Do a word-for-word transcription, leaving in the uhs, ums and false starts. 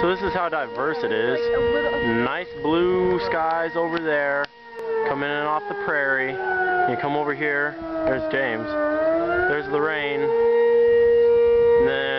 So this is how diverse it is. Nice blue skies over there, coming in off the prairie. You come over here, there's James. There's the rain. And then